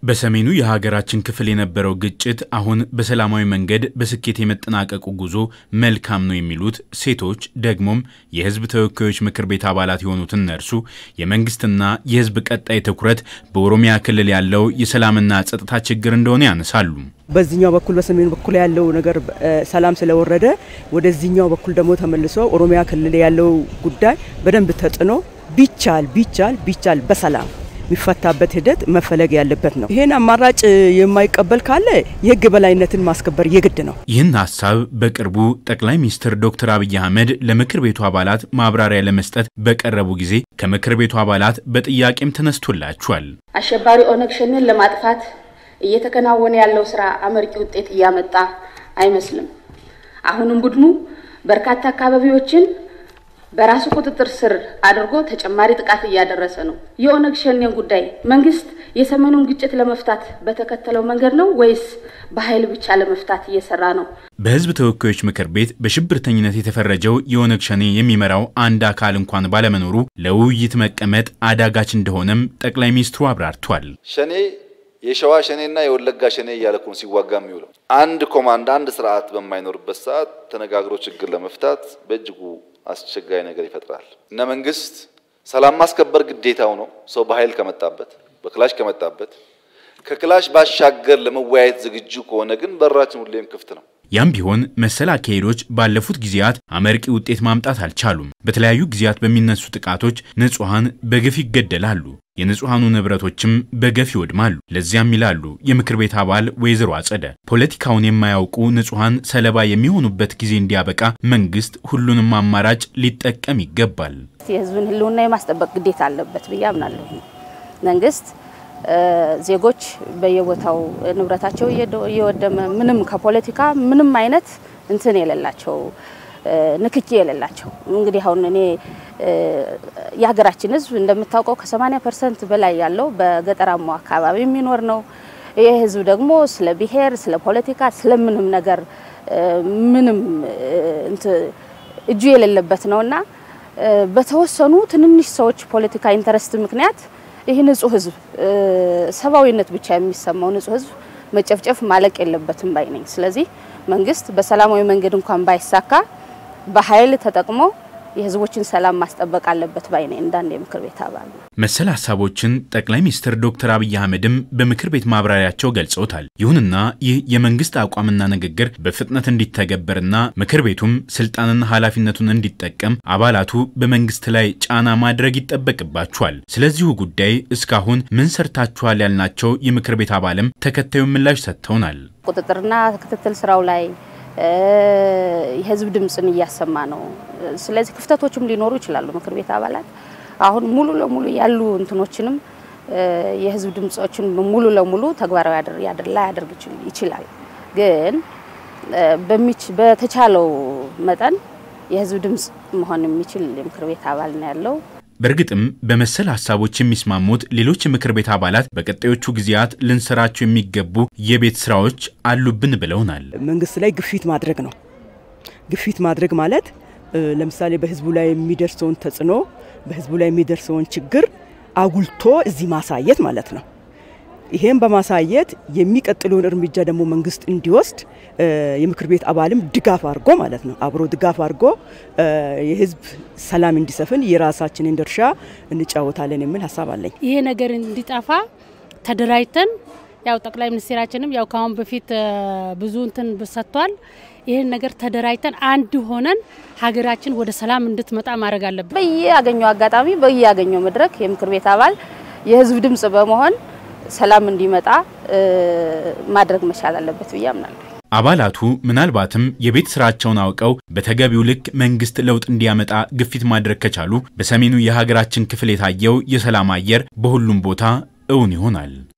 በሰሜኑ የሀገራችን ክፍል የነበረው ግጭት አሁን በሰላማዊ መንገድ በስኬት የመጠናቀቁ ጉዞ መልካም ነው የሚሉት ሴቶች ደግሞም የህዝብ ተወካዮች ምክር ቤት አባላት የሆኑት እነርሱ የመንግስትና የህዝብ ቀጣይ ትኩረት በኦሮሚያ ክልል ያለው የሰላምና ጸጥታ ችግር እንደሆነ ያነሳሉ። በዚህኛው በኩል በሰሜኑ በኩል ያለው ነገር ሰላም ስለወረደ ወደዚህኛው በኩል ደግሞ ተመልሶ ኦሮሚያ ክልል ያለው ጉዳይ በደንብ ተጽኖ ቢቻል በሰላም ሚፈታበት ሂደት መፈለግ ያለበት ነው። ይሄን አማራጭ የማይቀበል ካለ የህግ በላይነትን ማስከበር የግድ ነው። ይህን ሐሳብ በቅርቡ ጠቅላይ ሚኒስትር ዶክተር አብይ አህመድ ለምክር ቤቱ አባላት ማብራሪያ ለመስጠት በቀረቡ ጊዜ ከምክር ቤቱ አባላት በጥያቄም ተነስቶላቸዋል። አሸባሪ ኦነግ ሸኔን ለማጥፋት እየተከናወነ ያለው ስራ አመርቂ ውጤት ያመጣ አይመስልም። አሁንም ቡድኑ በርካታ አካባቢዎችን በራሱ ቁጥጥር ስር አድርጎ ተጨማሪ ጥቃት ያደረሰ ነው። የኦነግ ሸኔን ጉዳይ መንግስት የሰሜኑን ግጭት ለመፍታት በተከተለው መንገድ ነው ወይስ በኃይል ብቻ ለመፍታት እየሰራ ነው? በህዝብ ተወካዮች ምክር ቤት በሽብርተኝነት የተፈረጀው የኦነግ ሸኔ የሚመራው አንድ አካል እንኳን ባለመኖሩ ለውይይት መቀመጥ አዳጋች እንደሆነም ጠቅላይ ሚኒስትሩ አብራርቷል። ሸኔ የሸዋ ሸኔና የወለጋ ሸኔ ያለኩን ሲዋጋ የሚውለው አንድ ኮማንድ አንድ ስርዓት በማይኖርበት ሰዓት ተነጋግሮ ችግር ለመፍታት በእጅጉ አስቸጋሪ ነገር ይፈጥራል። እና መንግስት ሰላም ማስከበር ግዴታው ነው። ሰው በኃይል ከመጣበት በክላሽ ከመጣበት ከክላሽ ባሻገር ለመወያየት ዝግጁ ከሆነ ግን በራችን ሁሌም ክፍት ነው። ያም ቢሆን መሰል አካሄዶች ባለፉት ጊዜያት አመርቂ ውጤት ማምጣት አልቻሉም። በተለያዩ ጊዜያት በሚነሱ ጥቃቶች ንጹሃን በግፍ ይገደላሉ፣ የንጹሃኑ ንብረቶችም በገፍ ይወድማሉ። ለዚያም ይላሉ የምክር ቤት አባል ወይዘሮ አጸደ ፖለቲካውን የማያውቁ ንጹሃን ሰለባ የሚሆኑበት ጊዜ እንዲያበቃ መንግስት ሁሉንም አማራጭ ሊጠቀም ይገባል። የህዝብን ህልውና የማስጠበቅ ግዴታ አለበት ብዬ አምናለሁ። መንግስት ዜጎች በየቦታው ንብረታቸው እየወደመ ምንም ከፖለቲካ ምንም አይነት እንትን የሌላቸው ንክኪ የሌላቸው እንግዲህ አሁን እኔ የሀገራችን ህዝብ እንደምታውቀው ከ80% በላይ ያለው በገጠራማው አካባቢ የሚኖር ነው። ይሄ ህዝብ ደግሞ ስለ ብሔር ስለ ፖለቲካ ስለምንም ነገር ምንም እጁ የሌለበት ነውና በተወሰኑ ትንንሽ ሰዎች ፖለቲካ ኢንተረስት ምክንያት ይሄ ንጹህ ህዝብ ሰባዊነት ብቻ የሚሰማው ንጹህ ህዝብ መጨፍጨፍ ማለቅ የለበትም ባይ ነኝ። ስለዚህ መንግስት በሰላማዊ መንገድ እንኳን ባይሳካ በኃይል ተጠቅሞ የህዝቦችን ሰላም ማስጠበቅ አለበት ባይ ነኝ እንዳንድ የምክር ቤት አባል። መሰል ሐሳቦችን ጠቅላይ ሚኒስትር ዶክተር አብይ አህመድም በምክር ቤት ማብራሪያቸው ገልጸውታል። ይሁንና ይህ የመንግስት አቋምና ንግግር በፍጥነት እንዲተገበርና ምክር ቤቱም ስልጣንና ኃላፊነቱን እንዲጠቀም አባላቱ በመንግስት ላይ ጫና ማድረግ ይጠበቅባቸዋል። ስለዚሁ ጉዳይ እስካሁን ምን ሰርታችኋል ያልናቸው የምክር ቤት አባልም ተከታዩን ምላሽ ሰጥተውናል። ቁጥጥርና ክትትል ስራው ላይ የህዝብ ድምጽን እያሰማ ነው። ስለዚህ ክፍተቶችም ሊኖሩ ይችላሉ። ምክር ቤት አባላት አሁን ሙሉ ለሙሉ ያሉ እንትኖችንም የህዝብ ድምጾችን ሙሉ ለሙሉ ተግባራዊ ያደርግ ይችላል። ግን በተቻለው መጠን የህዝብ ድምጽ መሆን የሚችል የምክር ቤት አባል ነው ያለው። በርግጥም በመሰል ሐሳቦች የሚስማሙት ሌሎች ምክር ቤት አባላት በቀጣዮቹ ጊዜያት ልንሰራቸው የሚገቡ የቤት ስራዎች አሉብን ብለውናል። መንግስት ላይ ግፊት ማድረግ ነው። ግፊት ማድረግ ማለት ለምሳሌ በህዝቡ ላይ የሚደርሰውን ተጽዕኖ በህዝቡ ላይ የሚደርሰውን ችግር አጉልቶ እዚህ ማሳየት ማለት ነው። ይሄን በማሳየት የሚቀጥሉን እርምጃ ደግሞ መንግስት እንዲወስድ የምክር ቤት አባልም ድጋፍ አድርጎ ማለት ነው አብሮ ድጋፍ አድርጎ የህዝብ ሰላም እንዲሰፍን የራሳችንን ድርሻ እንጫወታለን የሚል ሐሳብ አለኝ። ይሄ ነገር እንዲጣፋ ተደራጅተን ያው ጠቅላይ ሚኒስትራችንም ያው ካሁን በፊት ብዙ እንትን በሰጥቷል። ይሄን ነገር ተደራጅተን አንድ ሆነን ሀገራችን ወደ ሰላም እንድትመጣ ማድረግ አለበት። በየያገኘው አጋጣሚ በየያገኘው መድረክ የምክር ቤት አባል የህዝብ ድምጽ በመሆን ሰላም እንዲመጣ ማድረግ መቻል አለበት ብዬ አምናለሁ። አባላቱ ምናልባትም የቤት ስራቸውን አውቀው በተገቢው ልክ መንግስት ለውጥ እንዲያመጣ ግፊት ማድረግ ከቻሉ በሰሜኑ የሀገራችን ክፍል የታየው የሰላም አየር በሁሉም ቦታ እውን ይሆናል።